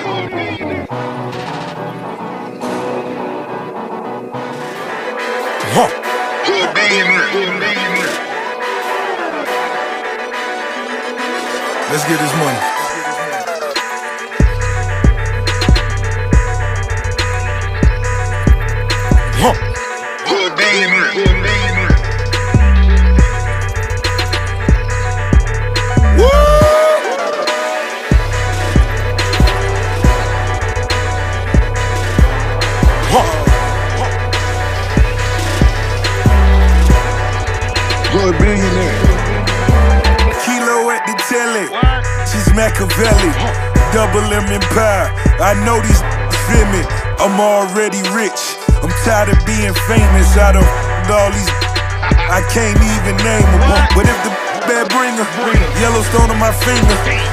Let's get this money. Good billionaire. Kilo at the telly. She's Machiavelli. Double M Empire. I know these feel me. I'm already rich. I'm tired of being famous. I don't all these. I can't even name them. But if the bad bringer, Yellowstone on my finger.